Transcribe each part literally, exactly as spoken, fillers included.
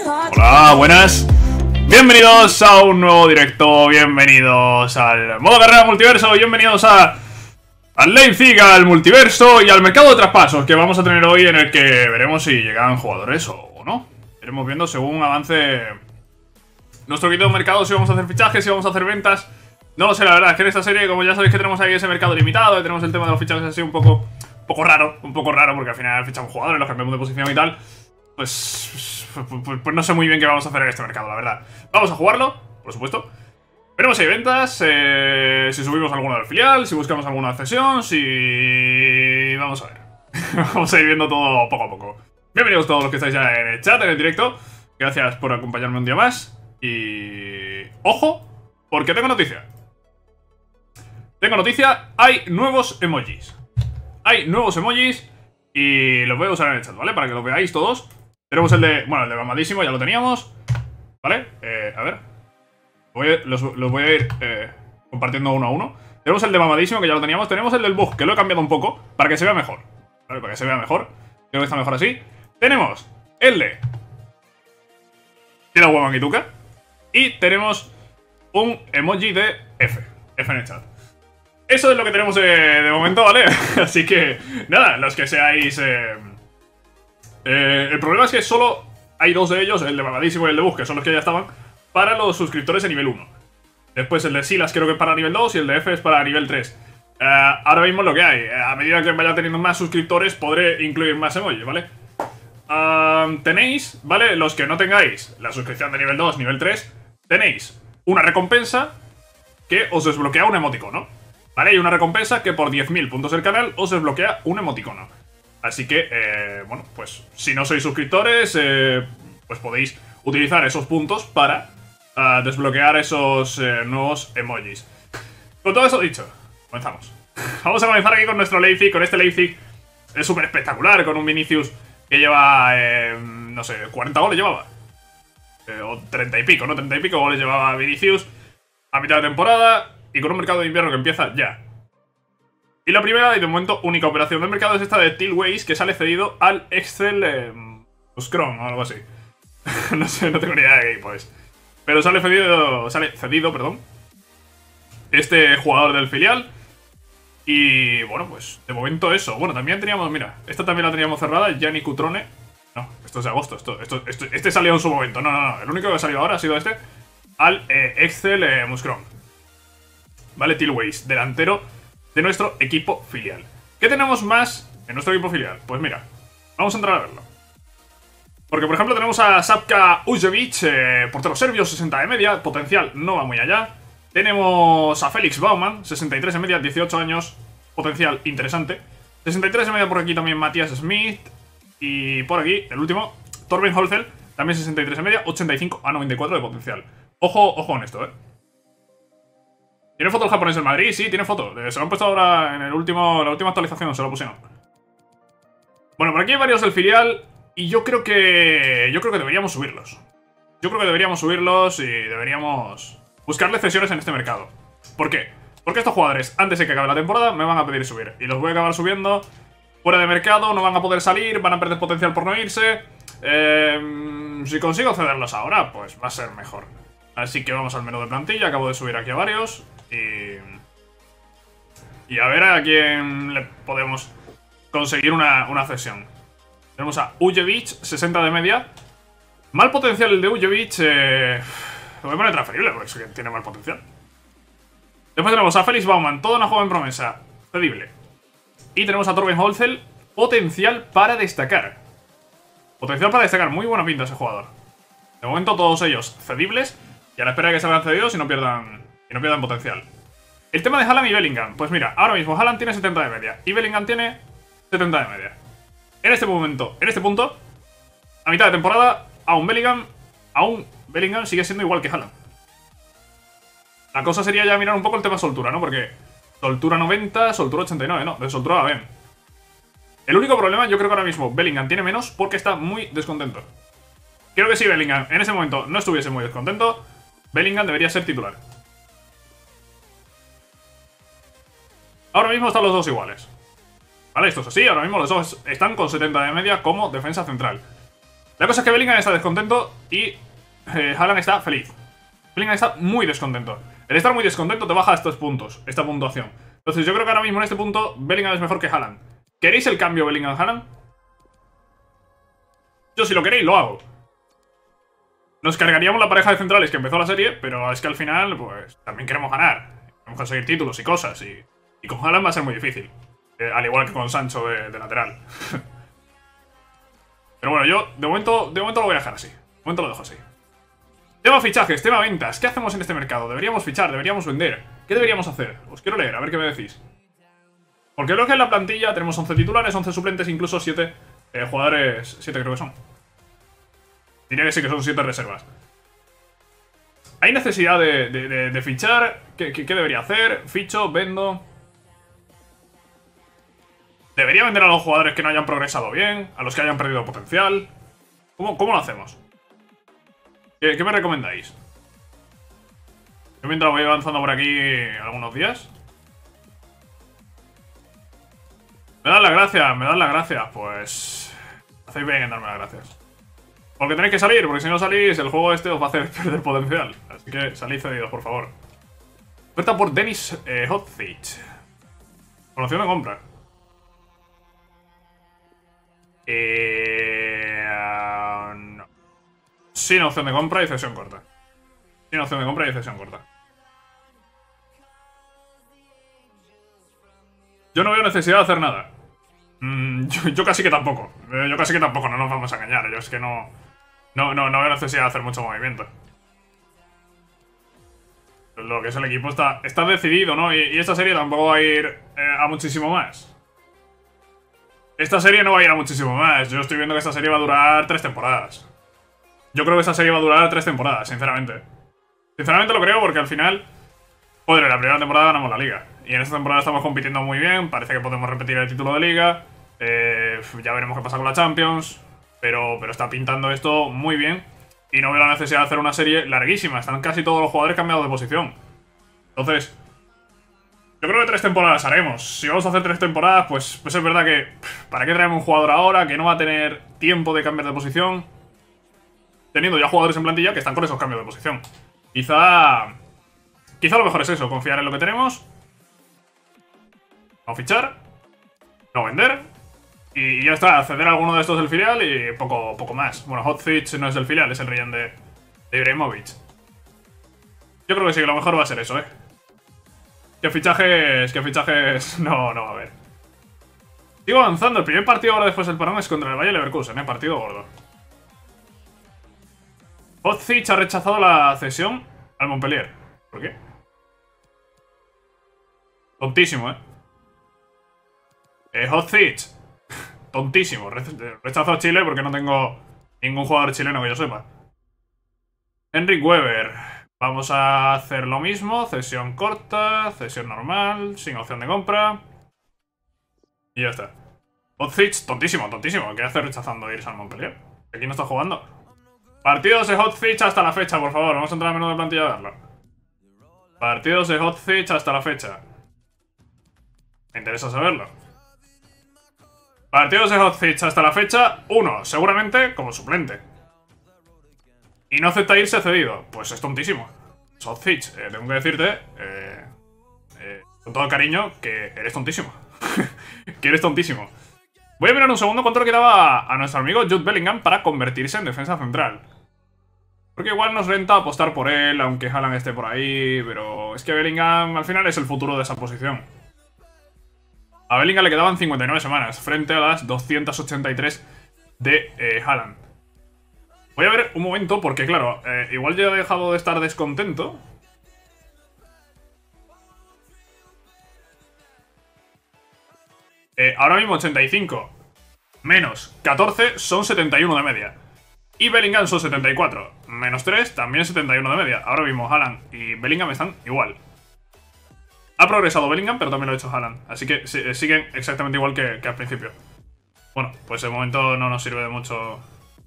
Hola, buenas. Bienvenidos a un nuevo directo, bienvenidos al modo carrera multiverso, bienvenidos a al Leipzig, al multiverso y al mercado de traspasos que vamos a tener hoy, en el que veremos si llegan jugadores o no. Iremos viendo según avance nuestro querido mercado, si vamos a hacer fichajes, si vamos a hacer ventas. No lo sé, la verdad, es que en esta serie, como ya sabéis que tenemos ahí ese mercado limitado y tenemos el tema de los fichajes así un poco, un poco raro, un poco raro, porque al final fichamos jugadores, los cambiamos de posición y tal. Pues, pues, pues no sé muy bien qué vamos a hacer en este mercado, la verdad. Vamos a jugarlo, por supuesto. Veremos si hay ventas, eh, si subimos alguno del filial, si buscamos alguna accesión, si... Vamos a ver. Vamos a ir viendo todo poco a poco. Bienvenidos todos los que estáis ya en el chat, en el directo. Gracias por acompañarme un día más. Y... ¡Ojo! Porque tengo noticia. Tengo noticia, hay nuevos emojis. Hay nuevos emojis y los voy a usar en el chat, ¿vale? Para que los veáis todos. Tenemos el de... Bueno, el de mamadísimo, ya lo teníamos, ¿vale? Eh, a ver voy a, los, los voy a ir eh, compartiendo uno a uno. Tenemos el de mamadísimo, que ya lo teníamos. Tenemos el del bug, que lo he cambiado un poco para que se vea mejor, ¿vale? Para que se vea mejor. Creo que está mejor así. Tenemos el de Tira Woman y Tuca. Y tenemos un emoji de F. F en el chat. Eso es lo que tenemos eh, de momento, ¿vale? Así que, nada, los que seáis... Eh, eh, el problema es que solo hay dos de ellos, el de mamadísimo y el de bug, que son los que ya estaban, para los suscriptores de nivel uno. Después el de Silas creo que es para nivel dos y el de F es para nivel tres. Uh, ahora mismo es lo que hay. A medida que vaya teniendo más suscriptores podré incluir más emojis, ¿vale? Uh, tenéis, ¿vale? Los que no tengáis la suscripción de nivel dos, nivel tres, tenéis una recompensa que os desbloquea un emoticono, ¿vale? Hay una recompensa que por diez mil puntos del canal os desbloquea un emoticono. Así que, eh, bueno, pues si no sois suscriptores, eh, pues podéis utilizar esos puntos para uh, desbloquear esos eh, nuevos emojis. Con todo eso dicho, comenzamos. Vamos a comenzar aquí con nuestro Leipzig, con este Leipzig. Es súper espectacular, con un Vinicius que lleva, eh, no sé, cuarenta goles llevaba. Eh, o treinta y pico, ¿no? treinta y pico goles llevaba Vinicius a mitad de temporada y con un mercado de invierno que empieza ya. Y la primera y de momento única operación del mercado es esta de Tilways, que sale cedido al Excel eh, Scrum o algo así. No sé, no tengo ni idea de qué equipo es. Pero sale cedido, sale cedido, perdón, este jugador del filial. Y bueno, pues de momento eso. Bueno, también teníamos, mira, esta también la teníamos cerrada, Gianni Cutrone. No, esto es de agosto, esto, esto, esto, este salió en su momento. No, no, no, el único que ha salido ahora ha sido este, al eh, Excel eh, Muscron. Vale, Tilways, delantero de nuestro equipo filial. ¿Qué tenemos más en nuestro equipo filial? Pues mira, vamos a entrar a verlo. Porque, por ejemplo, tenemos a Sapka Ujevic, eh, portero serbio, sesenta de media, potencial no va muy allá. Tenemos a Félix Baumann, sesenta y tres de media, dieciocho años, potencial interesante. sesenta y tres de media por aquí también Matías Smith. Y por aquí, el último, Torben Holzel, también sesenta y tres de media, ochenta y cinco a noventa y cuatro de potencial. Ojo, ojo con esto, eh. ¿Tiene foto el japonés del Madrid? Sí, tiene foto. Se lo han puesto ahora en el último, la última actualización, se lo pusieron. Bueno, por aquí hay varios del filial. Y yo creo que... Yo creo que deberíamos subirlos. Yo creo que deberíamos subirlos y deberíamos buscarle cesiones en este mercado. ¿Por qué? Porque estos jugadores, antes de que acabe la temporada, me van a pedir subir. Y los voy a acabar subiendo fuera de mercado, no van a poder salir, van a perder potencial por no irse. Eh, si consigo cederlos ahora, pues va a ser mejor. Así que vamos al menú de plantilla, acabo de subir aquí a varios. Y... Y a ver a quién le podemos conseguir una, una cesión. Tenemos a Ujevic, sesenta de media. Mal potencial el de Ujevic. Eh, lo voy a poner transferible porque es que tiene mal potencial. Después tenemos a Félix Baumann, toda una joven promesa, cedible. Y tenemos a Torben Holzel, potencial para destacar. Potencial para destacar, muy buena pinta ese jugador. De momento todos ellos cedibles. Y a la espera de que salgan cedidos y no pierdan, y no pierdan potencial. El tema de Haaland y Bellingham. Pues mira, ahora mismo Haaland tiene setenta de media y Bellingham tiene setenta de media. En este momento, en este punto, a mitad de temporada, aún Bellingham, aún Bellingham sigue siendo igual que Haaland. La cosa sería ya mirar un poco el tema soltura, ¿no? Porque soltura noventa, soltura ochenta y nueve, no, de soltura va bien. El único problema, yo creo que ahora mismo Bellingham tiene menos porque está muy descontento. Creo que si Bellingham en ese momento no estuviese muy descontento, Bellingham debería ser titular. Ahora mismo están los dos iguales. Vale, esto es así, ahora mismo los dos están con setenta de media como defensa central. La cosa es que Bellingham está descontento y eh, Haaland está feliz. Bellingham está muy descontento. El estar muy descontento te baja estos puntos, esta puntuación. Entonces yo creo que ahora mismo en este punto Bellingham es mejor que Haaland. ¿Queréis el cambio Bellingham-Haaland? Yo si lo queréis lo hago. Nos cargaríamos la pareja de centrales que empezó la serie, pero es que al final pues también queremos ganar. Queremos conseguir títulos y cosas y, y con Haaland va a ser muy difícil. Eh, al igual que con Sancho de, de lateral. Pero bueno, yo de momento, de momento lo voy a dejar así. De momento lo dejo así. Tema fichajes, tema ventas. ¿Qué hacemos en este mercado? ¿Deberíamos fichar? ¿Deberíamos vender? ¿Qué deberíamos hacer? Os quiero leer, a ver qué me decís. Porque creo que en la plantilla tenemos once titulares, once suplentes, incluso siete eh, jugadores. siete creo que son. Diría que sí que son siete reservas. ¿Hay necesidad de, de, de, de fichar? ¿Qué, qué, ¿Qué debería hacer? ¿Ficho? ¿Vendo? ¿Debería vender a los jugadores que no hayan progresado bien? ¿A los que hayan perdido potencial? ¿Cómo, cómo lo hacemos? ¿Qué, ¿Qué me recomendáis? Yo mientras voy avanzando por aquí algunos días. ¿Me dan las gracias? ¿Me dan las gracias? Pues... hacéis bien en darme las gracias. Porque tenéis que salir, porque si no salís el juego este os va a hacer perder potencial. Así que salid cedidos, por favor. Oferta por Dennis eh, Hotfitch. Con opción de compra. Eh, uh, no. Sin opción de compra y cesión corta. Sin opción de compra y cesión corta. Yo no veo necesidad de hacer nada. Mm, yo, yo casi que tampoco. Yo casi que tampoco, no nos vamos a engañar. Yo es que no... No, no, no veo necesidad de hacer mucho movimiento. Lo que es el equipo está, está decidido, ¿no? Y, y esta serie tampoco va a ir eh, a muchísimo más. Esta serie no va a ir a muchísimo más. Yo estoy viendo que esta serie va a durar tres temporadas. Yo creo que esta serie va a durar tres temporadas, sinceramente. Sinceramente lo creo porque al final... Joder, en la primera temporada ganamos la liga. Y en esta temporada estamos compitiendo muy bien. Parece que podemos repetir el título de liga. Eh, ya veremos qué pasa con la Champions. Pero, pero está pintando esto muy bien. Y no veo la necesidad de hacer una serie larguísima. Están casi todos los jugadores cambiados de posición. Entonces... Yo creo que tres temporadas haremos. Si vamos a hacer tres temporadas, pues, pues es verdad que... ¿Para qué traemos un jugador ahora que no va a tener tiempo de cambiar de posición? Teniendo ya jugadores en plantilla que están con esos cambios de posición. Quizá... Quizá lo mejor es eso, confiar en lo que tenemos. No fichar. No vender. Y ya está, acceder a alguno de estos del filial y poco, poco más. Bueno, Hotfitch no es del filial, es el relleno de, de Ibrahimovic. Yo creo que sí, que lo mejor va a ser eso, ¿eh? Que fichajes... Que fichajes... No, no va a haber. Sigo avanzando. El primer partido ahora después del parón es contra el Bayer Leverkusen, ¿eh? Partido gordo. Hotfitch ha rechazado la cesión al Montpellier. ¿Por qué? Tontísimo, ¿eh? Eh, Hotfitch. Tontísimo. Rechazo a Chile porque no tengo ningún jugador chileno que yo sepa. Henrik Weber. Vamos a hacer lo mismo. Cesión corta, cesión normal, sin opción de compra. Y ya está. Hotfitch, tontísimo, tontísimo. ¿Qué hace rechazando irse al Montpellier? Aquí no está jugando. Partidos de Hotfitch hasta la fecha, por favor. Vamos a entrar al menú de plantilla a verlo. Partidos de Hotfitch hasta la fecha. Me interesa saberlo. Partidos de Hotfitch hasta la fecha. Uno, seguramente como suplente. Y no acepta irse cedido. Pues es tontísimo. Hotfitch, eh, tengo que decirte eh, eh, con todo el cariño que eres tontísimo. Que eres tontísimo. Voy a mirar un segundo cuánto le quedaba a, a nuestro amigo Jude Bellingham para convertirse en defensa central. Porque igual nos renta apostar por él, aunque Haaland esté por ahí. Pero es que Bellingham al final es el futuro de esa posición. A Bellingham le quedaban cincuenta y nueve semanas frente a las doscientas ochenta y tres de eh, Haaland. Voy a ver un momento porque, claro, eh, igual ya he dejado de estar descontento. Eh, ahora mismo ochenta y cinco menos catorce son setenta y uno de media. Y Bellingham son setenta y cuatro. Menos tres, también setenta y uno de media. Ahora mismo Haaland y Bellingham están igual. Ha progresado Bellingham, pero también lo ha hecho Haaland. Así que siguen exactamente igual que, que al principio. Bueno, pues de momento no nos sirve de mucho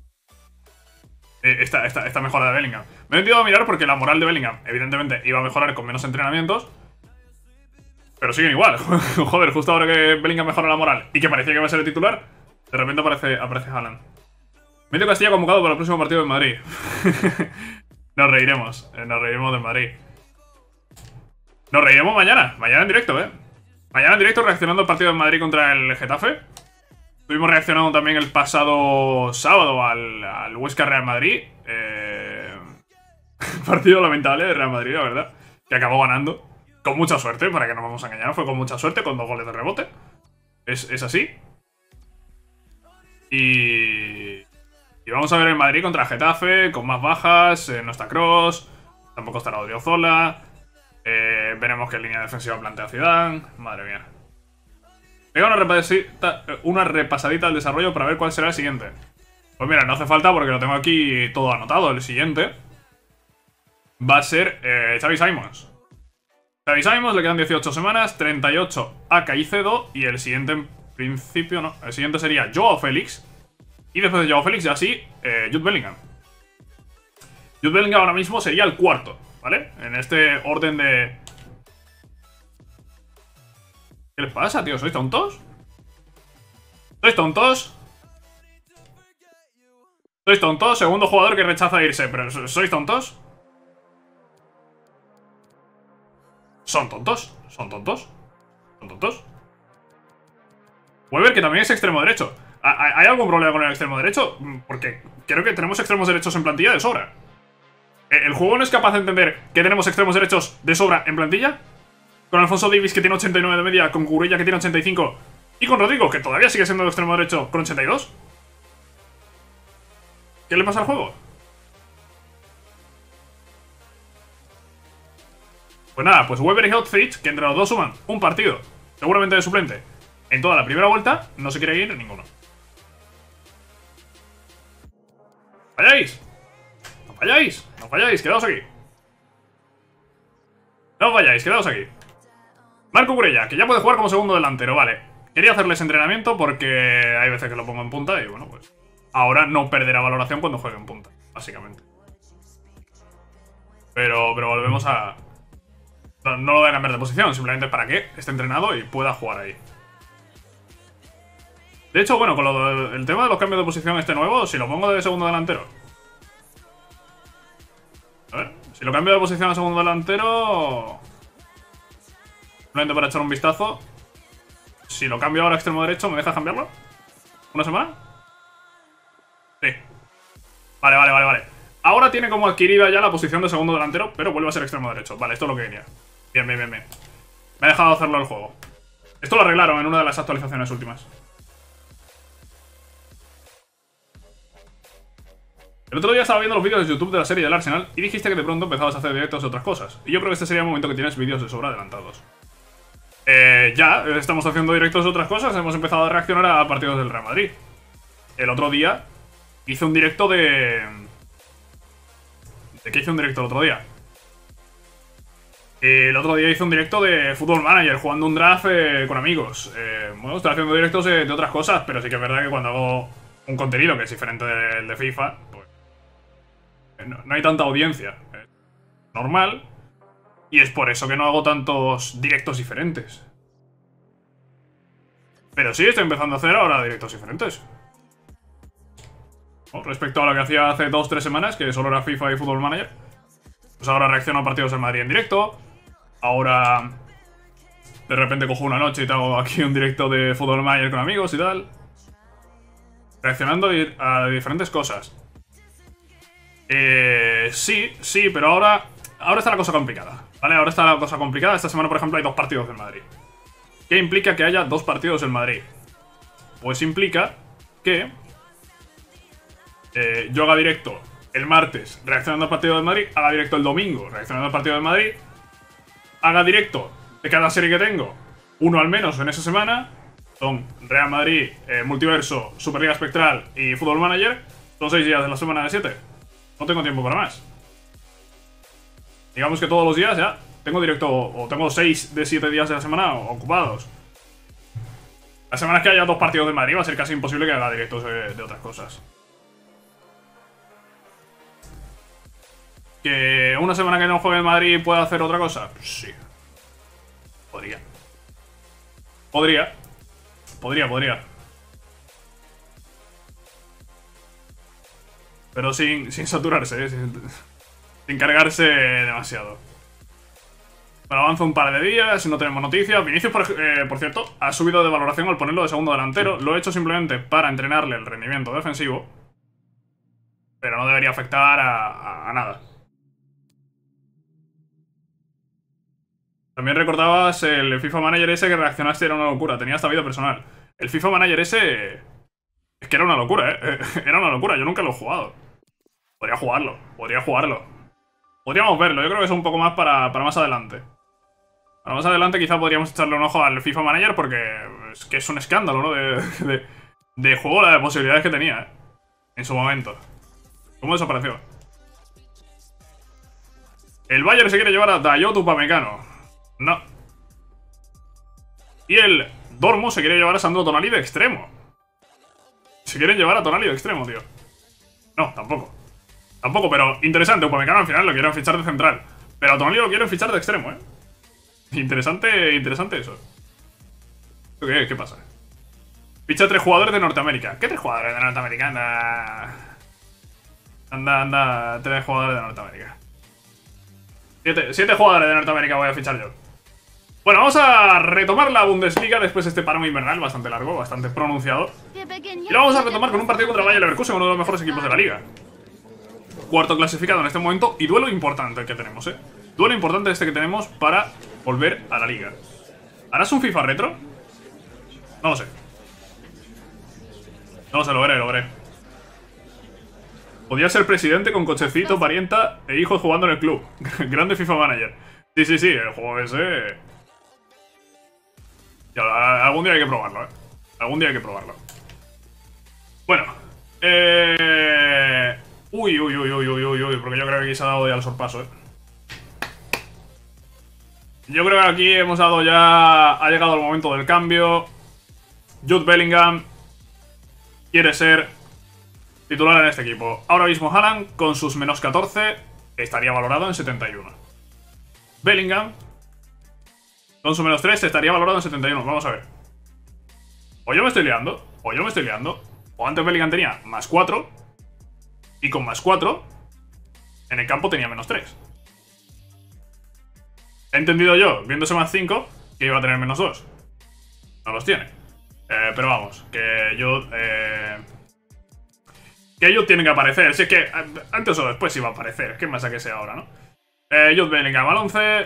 esta, esta, esta mejora de Bellingham. Me he metido a mirar porque la moral de Bellingham, evidentemente, iba a mejorar con menos entrenamientos. Pero siguen igual. Joder, justo ahora que Bellingham mejora la moral y que parecía que iba a ser el titular, de repente aparece, aparece Haaland. Medio Castilla convocado para el próximo partido en Madrid. Nos reiremos, eh, nos reiremos de Madrid. Nos reiremos mañana, mañana en directo, eh. Mañana en directo reaccionando al partido de Madrid contra el Getafe. Estuvimos reaccionando también el pasado sábado al, al Huesca Real Madrid. Eh... Partido lamentable de Real Madrid, la verdad. Que acabó ganando. Con mucha suerte, para que no vamos a engañar. Fue con mucha suerte, con dos goles de rebote. Es, es así. Y... Y vamos a ver el Madrid contra Getafe, con más bajas. Eh, no está Kroos. Tampoco estará Odriozola. Eh, veremos qué línea defensiva plantea Zidane. Madre mía. Pega una repasadita, una repasadita al desarrollo para ver cuál será el siguiente. Pues mira, no hace falta porque lo tengo aquí todo anotado. El siguiente va a ser eh, Xavi Simons. Xavi Simons le quedan dieciocho semanas, treinta y ocho a Caicedo. Y el siguiente en principio no. El siguiente sería Joao Félix. Y después de Joao Félix ya sí, eh, Jude Bellingham. Jude Bellingham ahora mismo sería el cuarto, ¿vale? En este orden de... ¿Qué les pasa, tío? ¿Sois tontos? ¿Sois tontos? ¿Sois tontos? Segundo jugador que rechaza irse, pero ¿sois tontos? ¿Son tontos? ¿Son tontos? ¿Son tontos? Weber, que también es extremo derecho. ¿Hay algún problema con el extremo derecho? Porque creo que tenemos extremos derechos en plantilla de sobra. ¿El juego no es capaz de entender que tenemos extremos derechos de sobra en plantilla? Con Alfonso Davies, que tiene ochenta y nueve de media, con Cucurella, que tiene ochenta y cinco, y con Rodrigo, que todavía sigue siendo el extremo derecho, con ochenta y dos. ¿Qué le pasa al juego? Pues nada, pues Weber y Hotzfich, que entre los dos suman un partido, seguramente de suplente, en toda la primera vuelta, no se quiere ir ninguno. ¡Falláis! ¡No falláis! ¡No falláis! ¡Quedaos aquí! ¡No vayáis! ¡Quedaos aquí! Marco Cucurella, que ya puede jugar como segundo delantero, vale. Quería hacerles entrenamiento porque hay veces que lo pongo en punta y bueno, pues ahora no perderá valoración cuando juegue en punta, básicamente. Pero, pero volvemos a... No, no lo voy a cambiar de posición, simplemente para que esté entrenado y pueda jugar ahí. De hecho, bueno, con lo, el tema de los cambios de posición este nuevo, si lo pongo de segundo delantero... A ver, si lo cambio de posición a segundo delantero... Simplemente para echar un vistazo. Si lo cambio ahora a extremo derecho, ¿me dejas cambiarlo? ¿Una semana? Sí. Vale, vale, vale, vale. Ahora tiene como adquirida ya la posición de segundo delantero, pero vuelve a ser extremo derecho. Vale, esto es lo que quería. Bien, bien, bien, bien. Me ha dejado hacerlo el juego. Esto lo arreglaron en una de las actualizaciones últimas. El otro día estaba viendo los vídeos de YouTube de la serie del Arsenal y dijiste que de pronto empezabas a hacer directos de otras cosas. Y yo creo que este sería el momento que tienes vídeos de sobra adelantados. Eh, ya, estamos haciendo directos de otras cosas. Hemos empezado a reaccionar a partidos del Real Madrid. El otro día hice un directo de... ¿De qué hice un directo el otro día? El otro día hice un directo de Football Manager, jugando un draft eh, con amigos. Eh, bueno, estoy haciendo directos de, de otras cosas, pero sí que es verdad que cuando hago un contenido que es diferente del de FIFA, pues no, no hay tanta audiencia. Es normal. Y es por eso que no hago tantos directos diferentes. Pero sí, estoy empezando a hacer ahora directos diferentes. Bueno, respecto a lo que hacía hace dos tres semanas, que solo era FIFA y Football Manager. Pues ahora reacciono a partidos del Madrid en directo. Ahora de repente cojo una noche y te hago aquí un directo de Football Manager con amigos y tal. Reaccionando a diferentes cosas. Eh, sí, sí, pero ahora... Ahora está la cosa complicada, ¿vale? Ahora está la cosa complicada. Esta semana, por ejemplo, hay dos partidos del Madrid. ¿Qué implica que haya dos partidos del Madrid? Pues implica que eh, yo haga directo el martes reaccionando al partido del Madrid, haga directo el domingo reaccionando al partido del Madrid, haga directo de cada serie que tengo, uno al menos en esa semana. Son Real Madrid, eh, Multiverso, Superliga Espectral y Football Manager. Son seis días de la semana de siete. No tengo tiempo para más. Digamos que todos los días ya tengo directo, o tengo seis de siete días de la semana ocupados. Las semanas que haya dos partidos de Madrid va a ser casi imposible que haga directos de, de otras cosas. ¿Que una semana que no juegue en Madrid pueda hacer otra cosa? Sí. Podría. Podría. Podría, podría. Pero sin, sin saturarse, ¿eh? sin, sin cargarse demasiado. Bueno, avanza un par de días, no tenemos noticias. Vinicius, por, eh, por cierto, ha subido de valoración al ponerlo de segundo delantero. Lo he hecho simplemente para entrenarle el rendimiento defensivo. Pero no debería afectar a, a, a nada. También recordabas el FIFA Manager ese que reaccionaste, era una locura. Tenía hasta vida personal. El FIFA Manager ese... Es que era una locura, ¿eh? Era una locura, yo nunca lo he jugado. Podría jugarlo, podría jugarlo. Podríamos verlo, yo creo que es un poco más para, para más adelante. Para más adelante quizá podríamos echarle un ojo al FIFA Manager porque es que es un escándalo, ¿no? De, de, de juego, las posibilidades que tenía, ¿eh? En su momento. ¿Cómo desapareció? El Bayern se quiere llevar a Dayot Upamecano. No. Y el Dortmund se quiere llevar a Sandro Tonali de extremo. Se quieren llevar a Tonali de extremo, tío. No, tampoco. Tampoco, pero interesante. Upamecano al final lo quieren fichar de central. Pero a Tonali lo quieren fichar de extremo, ¿eh? Interesante, interesante eso. ¿Qué, qué pasa? Ficha tres jugadores de Norteamérica. ¿Qué tres jugadores de Norteamérica? Anda... Anda, anda, tres jugadores de Norteamérica. Siete, siete jugadores de Norteamérica voy a fichar yo. Bueno, vamos a retomar la Bundesliga después de este parón invernal bastante largo, bastante pronunciado. Y lo vamos a retomar con un partido contra Bayer Leverkusen, uno de los mejores equipos de la liga. Cuarto clasificado en este momento y duelo importante que tenemos, ¿eh? Duelo importante este que tenemos para volver a la liga. ¿Harás un FIFA retro? No lo sé. No lo sé, lo veré, lo veré. Podía ser presidente con cochecito, parienta e hijos jugando en el club. Grande FIFA Manager. Sí, sí, sí, el juego ese... Ya, algún día hay que probarlo, ¿eh? Algún día hay que probarlo. Bueno. Eh... Uy, uy, uy, uy, uy, uy, uy, porque yo creo que aquí se ha dado ya el sorpaso, ¿eh? Yo creo que aquí hemos dado ya... Ha llegado el momento del cambio. Jude Bellingham quiere ser titular en este equipo. Ahora mismo Haaland, con sus menos catorce, estaría valorado en setenta y uno. Bellingham, con su menos tres, estaría valorado en setenta y uno. Vamos a ver. O yo me estoy liando, o yo me estoy liando. O antes Bellingham tenía más cuatro, y con más cuatro, en el campo tenía menos tres. He entendido yo, viéndose más cinco, que iba a tener menos dos. No los tiene. Eh, pero vamos, que yo... Eh, que ellos tienen que aparecer. Si es que antes o después iba a aparecer. ¿Qué más a que sea ahora, no? Eh, Jude Bellingham al once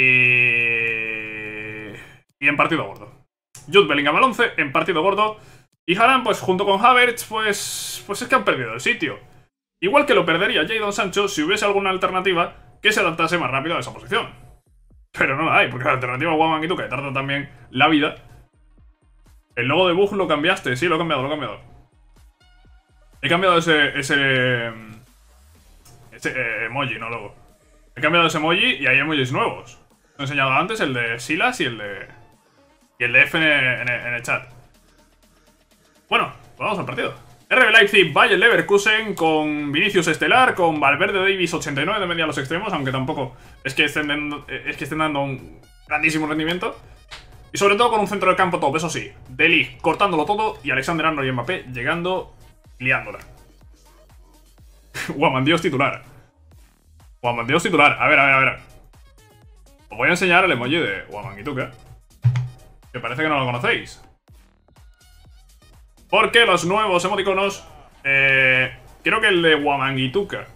y... Y en partido gordo. Jude Bellingham al once en partido gordo. Y Haaland, pues junto con Havertz, pues... Pues es que han perdido el sitio. Igual que lo perdería Jadon Sancho si hubiese alguna alternativa que se adaptase más rápido a esa posición. Pero no la hay, porque la alternativa a Wamangituka, que tarda también la vida. El logo de Bug lo cambiaste. Sí, lo he cambiado, lo he cambiado. He cambiado ese... Ese, ese eh, emoji, no logo. He cambiado ese emoji y hay emojis nuevos. Lo he enseñado antes, el de Silas y el de... Y el de F en el, en el, en el chat. Bueno, vamos al partido. R B Leipzig, Bayer Leverkusen, con Vinicius estelar, con Valverde Davis ochenta y nueve de media a los extremos, aunque tampoco es que estén dando, es que estén dando un grandísimo rendimiento. Y sobre todo con un centro del campo top, eso sí. De Ligt cortándolo todo y Alexander Arnold y Mbappé llegando, liándola. Guamandios titular. Guamandios titular. A ver, a ver, a ver. Os voy a enseñar el emoji de Wamangituka, que parece que no lo conocéis. Porque los nuevos emoticonos... Eh, creo que el de Wamangituka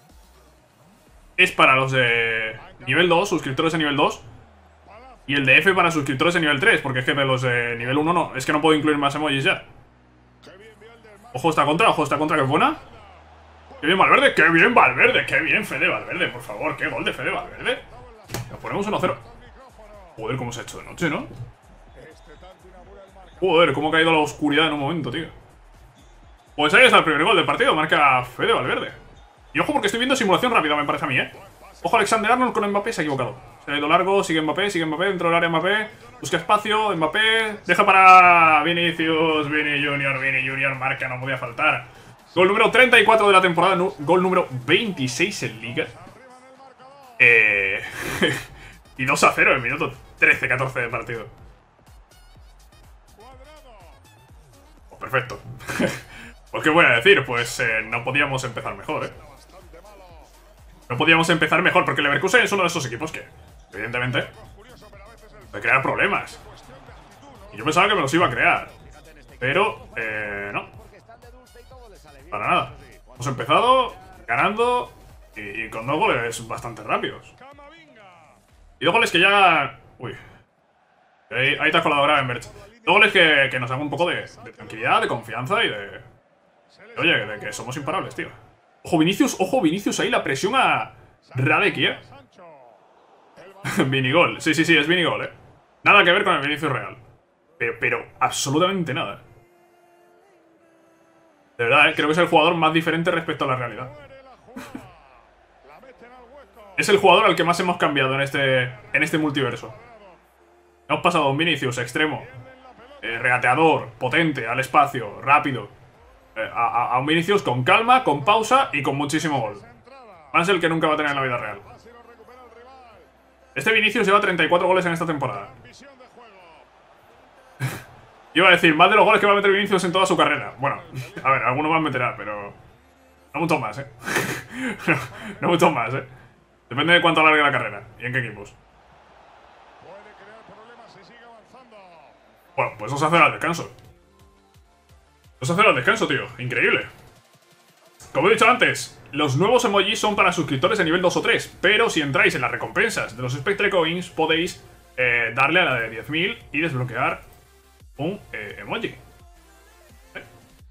es para los de nivel dos, suscriptores de nivel dos. Y el de F para suscriptores de nivel tres, porque es que de los de nivel uno no. Es que no puedo incluir más emojis ya. Ojo esta contra, ojo esta contra, que es buena. ¡Qué bien Valverde! ¡Qué bien Valverde! ¡Qué bien Fede Valverde! Por favor, qué gol de Fede Valverde. Nos ponemos uno cero. Joder, cómo se ha hecho de noche, ¿no? Joder, cómo ha caído la oscuridad en un momento, tío. Pues ahí está el primer gol del partido. Marca Fede Valverde. Y ojo porque estoy viendo simulación rápida, me parece a mí, ¿eh? Ojo, Alexander Arnold con Mbappé, se ha equivocado. Se ha ido largo, sigue Mbappé, sigue Mbappé, dentro del área Mbappé. Busca espacio, Mbappé. Deja para Vinicius, Vini Junior, Vini Junior. Marca, no podía faltar. Gol número treinta y cuatro de la temporada, gol número veintiséis en Liga. Eh... y dos a cero en minuto trece catorce de partido. Oh, perfecto. Pues qué voy a decir, pues eh, no podíamos empezar mejor, ¿eh? No podíamos empezar mejor, porque el Leverkusen es uno de esos equipos que, evidentemente, puede crear problemas. Y yo pensaba que me los iba a crear. Pero, eh, no. Para nada. Hemos empezado ganando y, y con dos goles bastante rápidos. Y dos goles que ya... Uy. Ahí, ahí te has colado Gravenberch. Dos goles que, que nos dan un poco de, de tranquilidad, de confianza y de... Oye, de que somos imparables, tío. Ojo, Vinicius, ojo, Vinicius ahí, la presión a Radek, ¿eh? Vinigol, sí, sí, sí, es Vinigol, ¿eh? Nada que ver con el Vinicius real. Pero, pero absolutamente nada. De verdad, ¿eh? Creo que es el jugador más diferente respecto a la realidad. Es el jugador al que más hemos cambiado en este, en este multiverso. Hemos pasado a un Vinicius extremo, eh, regateador, potente, al espacio, rápido, eh, a, a un Vinicius con calma, con pausa y con muchísimo gol. Más el que nunca va a tener en la vida real. Este Vinicius lleva treinta y cuatro goles en esta temporada. Iba a decir, más de los goles que va a meter Vinicius en toda su carrera. Bueno, a ver, alguno más meterá, pero... No mucho más, ¿eh? no, no mucho más, ¿eh? Depende de cuánto alargue la carrera y en qué equipos. Bueno, pues dos a cero al descanso. dos a cero al descanso, tío. Increíble. Como he dicho antes, los nuevos emojis son para suscriptores de nivel dos o tres. Pero si entráis en las recompensas de los Spectre Coins, podéis eh, darle a la de diez mil y desbloquear un eh, emoji. ¿Eh?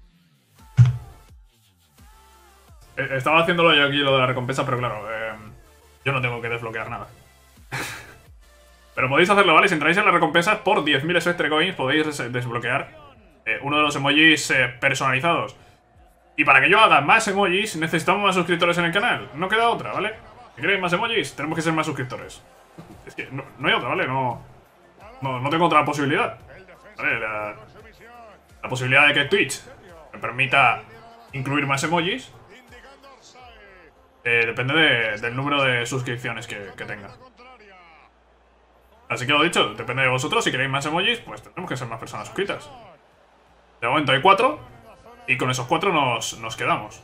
Eh, estaba haciéndolo yo aquí lo de la recompensa, pero claro, eh, yo no tengo que desbloquear nada. Pero podéis hacerlo, ¿vale? Si entráis en las recompensas por diez mil Spectre Coins podéis des desbloquear eh, uno de los emojis eh, personalizados. Y para que yo haga más emojis, necesitamos más suscriptores en el canal. No queda otra, ¿vale? Si queréis más emojis, tenemos que ser más suscriptores. Es que no, no hay otra, ¿vale? No, no, no tengo otra posibilidad. ¿Vale? La, la posibilidad de que Twitch me permita incluir más emojis eh, depende de, del número de suscripciones que, que tenga. Así que lo dicho, depende de vosotros. Si queréis más emojis, pues tendremos que ser más personas suscritas. De momento hay cuatro. Y con esos cuatro nos, nos quedamos.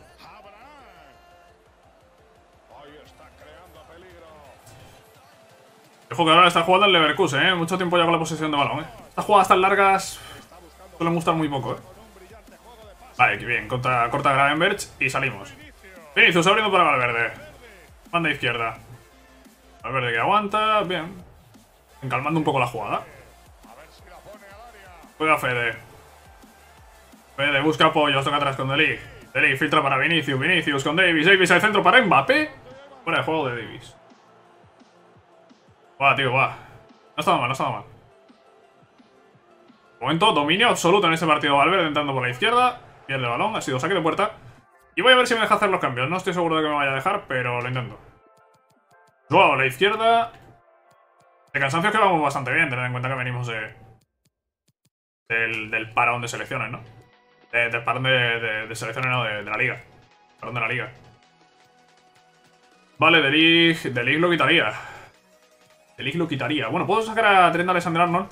Ojo que ahora está jugando el Leverkusen, ¿eh? Mucho tiempo ya con la posesión de balón, ¿eh? Estas jugadas tan largas suelen gustar muy poco, ¿eh? Vale, que bien. Corta, corta Gravenberch y salimos. Vinicius abriendo para Valverde. Banda izquierda. Valverde que aguanta. Bien. Encalmando un poco la jugada. Juega Fede. Fede busca apoyos. Toca atrás con De Ligt. De Ligt filtra para Vinicius. Vinicius con Davis. Davis al centro para Mbappé. Fuera de juego de Davis. Va, tío, va. No ha estado mal, no ha estado mal. Momento, dominio absoluto en este partido. Valverde entrando por la izquierda. Pierde el balón, ha sido saque de puerta. Y voy a ver si me deja hacer los cambios. No estoy seguro de que me vaya a dejar, pero lo intento. Joao a la izquierda. De cansancio que vamos bastante bien, tened en cuenta que venimos de... Del, del parón de selecciones, ¿no? De, del parón de, de, de selecciones, no, de, de la liga. Parón de la liga. Vale, De Ligt, De Ligt lo quitaría. De Ligt lo quitaría. Bueno, puedo sacar a Trent Alexander-Arnold.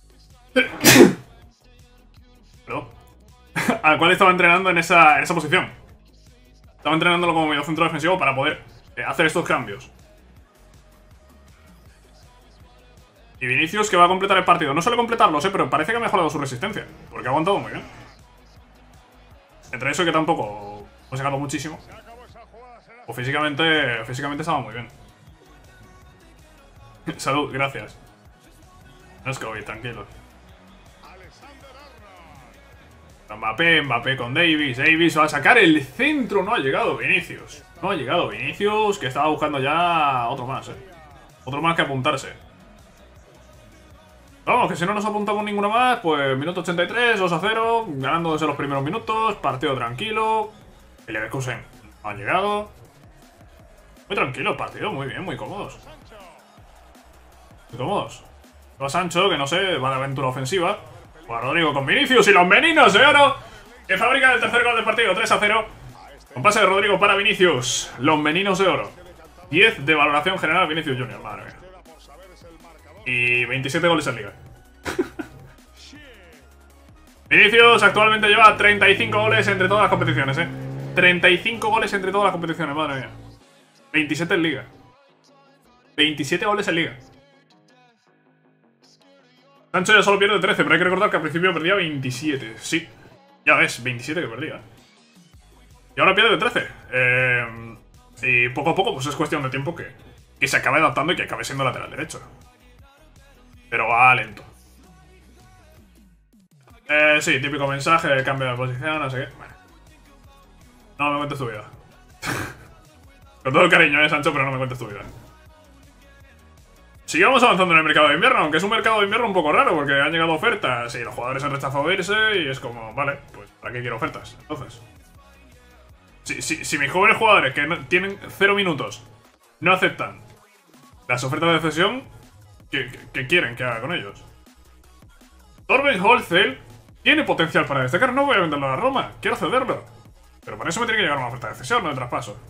Perdón. Al cual estaba entrenando en esa, en esa posición. Estaba entrenándolo como medio centro defensivo para poder eh, hacer estos cambios. Y Vinicius que va a completar el partido. No suele completarlo, sé, pero parece que ha mejorado su resistencia. Porque ha aguantado muy bien. Entre eso y que tampoco ha sacado muchísimo. O físicamente, físicamente estaba muy bien. Salud, gracias. No es COVID, tranquilo. Mbappé, Mbappé con Davis. Davis va a sacar el centro. No ha llegado Vinicius. No ha llegado Vinicius, que estaba buscando ya otro más, eh. Otro más que apuntarse. Vamos, que si no nos apuntamos ninguno más, pues minuto ochenta y tres, dos a cero, ganando desde los primeros minutos, partido tranquilo. El Leverkusen no ha llegado. Muy tranquilo el partido, muy bien, muy cómodos. Muy cómodos. Va Sancho, que no sé, va de aventura ofensiva. Juega Rodrigo con Vinicius y los meninos de oro, que fabrican el tercer gol del partido, tres a cero. Con pase de Rodrigo para Vinicius, los meninos de oro. diez de valoración general Vinicius Junior, madre mía. Y veintisiete goles en liga. Vinicius actualmente lleva treinta y cinco goles entre todas las competiciones, eh. treinta y cinco goles entre todas las competiciones, madre mía. veintisiete en Liga. veintisiete goles en Liga. Sancho ya solo pierde trece, pero hay que recordar que al principio perdía veintisiete. Sí, ya ves, veintisiete que perdía. Y ahora pierde trece. Eh, y poco a poco, pues es cuestión de tiempo que, que se acabe adaptando y que acabe siendo lateral derecho. Pero va lento. Eh, sí, típico mensaje de cambio de posición, no sé qué. Bueno. No me cuentes tu vida. Con todo el cariño, eh, Sancho, pero no me cuentes tu vida. Sigamos avanzando en el mercado de invierno, aunque es un mercado de invierno un poco raro, porque han llegado ofertas y los jugadores han rechazado irse y es como, vale, pues ¿para qué quiero ofertas? Entonces, si, si, si mis jóvenes jugadores que no, tienen cero minutos no aceptan las ofertas de cesión, ¿qué, qué, qué quieren que haga con ellos? Torben Holzel tiene potencial para destacar, no voy a venderlo a la Roma, quiero cederlo. Pero para eso me tiene que llegar una oferta de cesión, no de traspaso.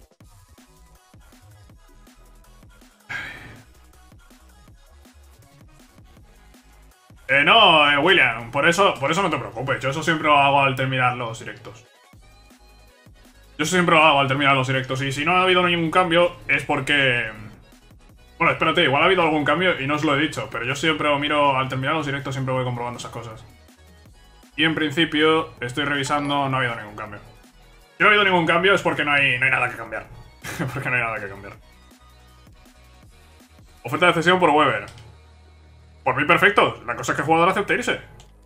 Eh, no, eh, William, por eso, por eso no te preocupes. Yo eso siempre lo hago al terminar los directos. Yo eso siempre lo hago al terminar los directos. Y si no ha habido ningún cambio, es porque... Bueno, espérate, igual ha habido algún cambio y no os lo he dicho. Pero yo siempre lo miro, al terminar los directos siempre voy comprobando esas cosas. Y en principio, estoy revisando, no ha habido ningún cambio. Si no ha habido ningún cambio es porque no hay, no hay nada que cambiar. Porque no hay nada que cambiar. Oferta de cesión por Weber. Por mí perfecto, la cosa es que el jugador acepte irse.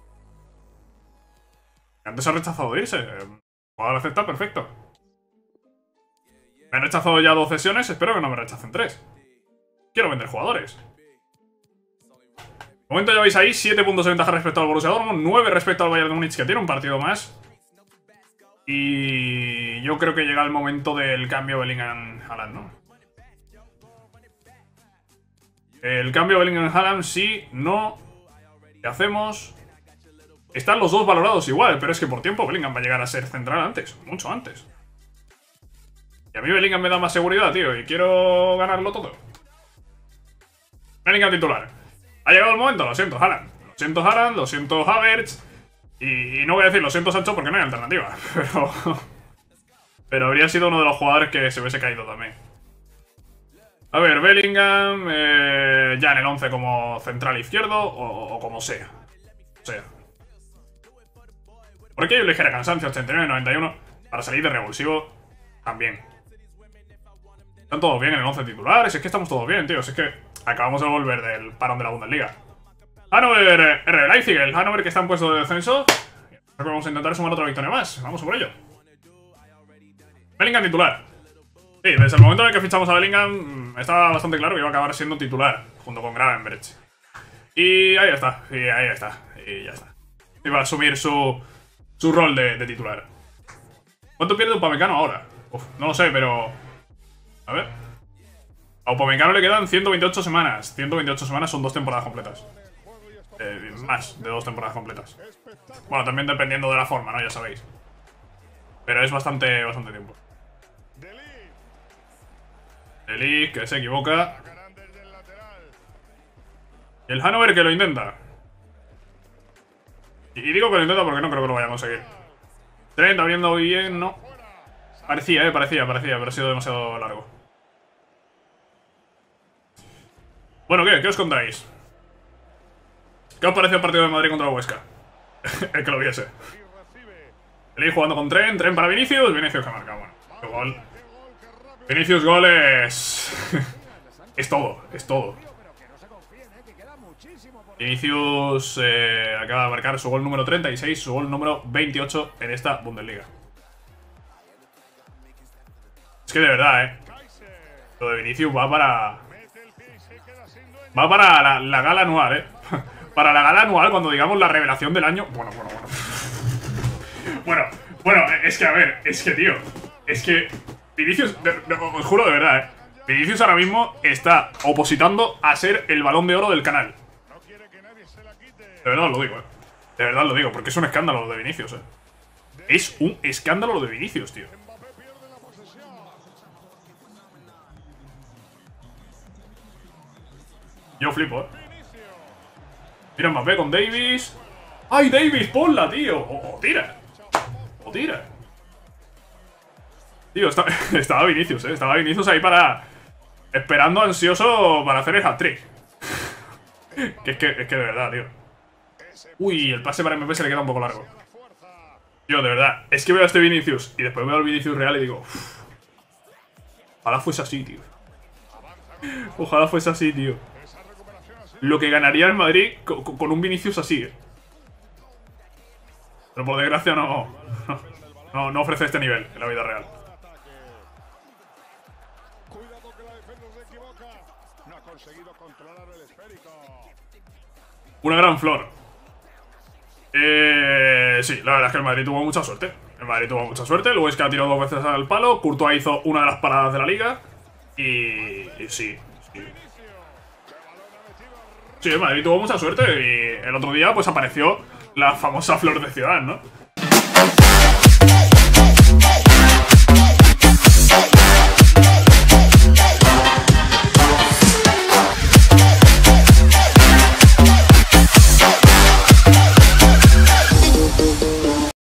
Antes ha rechazado irse. El jugador acepta, perfecto. Me han rechazado ya dos cesiones, espero que no me rechacen tres. Quiero vender jugadores. De momento lleváis ahí siete puntos de ventaja respecto al Borussia Dortmund, nueve respecto al Bayern de Múnich, que tiene un partido más. Y yo creo que llega el momento del cambio Bellingham-Haaland, ¿no? El cambio Bellingham-Haaland, sí, no. ¿Qué hacemos? Están los dos valorados igual, pero es que por tiempo Bellingham va a llegar a ser central antes, mucho antes. Y a mí Bellingham me da más seguridad, tío, y quiero ganarlo todo. Bellingham titular. Ha llegado el momento, lo siento, Haaland. Lo siento, Haaland, lo siento, Havertz. Y, y no voy a decir lo siento, Sancho, porque no hay alternativa. Pero... pero habría sido uno de los jugadores que se hubiese caído también. A ver, Bellingham, eh, ya en el once como central izquierdo o, o como sea. O sea. Por aquí hay un ligero cansancio, ochenta y nueve noventa y uno. Para salir de revulsivo, también. Están todos bien en el once titular. Si es que estamos todos bien, tío. Si es que acabamos de volver del parón de la Bundesliga. Hannover, R. Leipzig, el Hannover que está en puesto de descenso. Vamos a intentar sumar otra victoria más. Vamos por ello. Bellingham titular. Sí, desde el momento en el que fichamos a Bellingham estaba bastante claro que iba a acabar siendo titular junto con Gravenberch. Y ahí está, y ahí está, y ya está. Iba a asumir su, su rol de, de titular. ¿Cuánto pierde Upamecano ahora? Uf, no lo sé, pero... A ver. A Upamecano le quedan ciento veintiocho semanas. ciento veintiocho semanas son dos temporadas completas. Eh, más de dos temporadas completas. Bueno, también dependiendo de la forma, ¿no? Ya sabéis. Pero es bastante, bastante tiempo. De Ligt, que se equivoca. Y el Hannover que lo intenta. Y digo que lo intenta porque no creo que lo vaya a conseguir. Trent abriendo bien, no. Parecía, eh, parecía, parecía, pero ha sido demasiado largo. Bueno, ¿qué? ¿Qué os contáis? ¿Qué os pareció el partido de Madrid contra la Huesca? El que lo viese. El Ligt jugando con Trent, Trent para Vinicius, Vinicius que marca, bueno. Qué gol. Vinicius gol es... es todo, es todo. Vinicius eh, acaba de marcar su gol número treinta y seis, su gol número veintiocho en esta Bundesliga. Es que de verdad, eh. Lo de Vinicius va para... Va para la, la gala anual, eh. Para la gala anual, cuando digamos la revelación del año... Bueno, bueno, bueno. Bueno, bueno, es que a ver, es que tío, es que... Vinicius, de, de, os juro de verdad, eh. Vinicius ahora mismo está opositando a ser el balón de oro del canal. De verdad lo digo, eh. De verdad lo digo, porque es un escándalo lo de Vinicius, eh. Es un escándalo lo de Vinicius, tío. Yo flipo, eh. Mira Mbappé con Davis. ¡Ay, Davis! ¡Ponla, tío! ¡O, o tira! ¡O tira! Tío, está, estaba Vinicius, ¿eh? Estaba Vinicius ahí para... Esperando ansioso para hacer el hat-trick. que, es que es que de verdad, tío. Uy, el pase para M P se le queda un poco largo. Tío, de verdad. Es que veo a este Vinicius y después veo al Vinicius real y digo... Uff, ojalá fuese así, tío. Ojalá fuese así, tío. Lo que ganaría el Madrid con, con un Vinicius así, ¿eh? Pero por desgracia no, no, no ofrece este nivel en la vida real. Una gran flor. Eh, sí, la verdad es que el Madrid tuvo mucha suerte. El Madrid tuvo mucha suerte. Luego es que ha tirado dos veces al palo. Courtois hizo una de las paradas de la liga. Y, y sí, sí. Sí, el Madrid tuvo mucha suerte. Y el otro día pues apareció la famosa flor de Ciudad, ¿no?